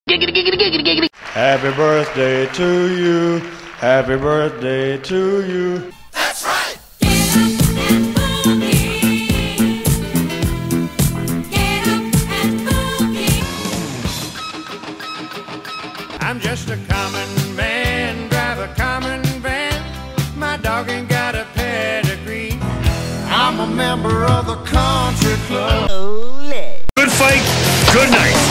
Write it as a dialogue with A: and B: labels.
A: Giggity, giggity, giggity, giggity.
B: Happy birthday to you. Happy birthday to you.
C: That's right.
D: Get up and boogie. Get up and boogie.
E: I'm just a common man, drive a common van. My dog ain't got a pedigree. I'm a member of the country club.
A: Ole.
B: Good fight. Good night.